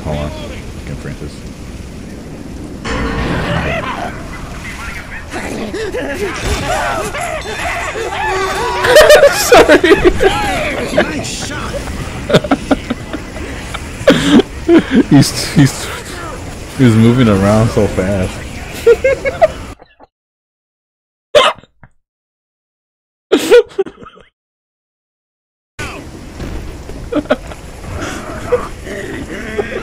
Hold on. I can print this. Sorry. Nice shot. He's moving around so fast.